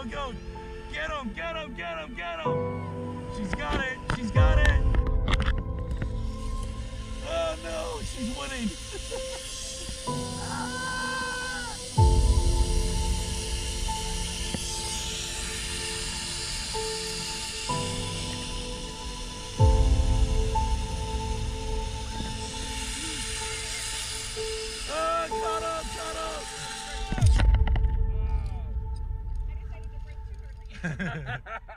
go. Get him, get him, get him, get him. She's got it, she's got it. Oh no, she's winning. Got him.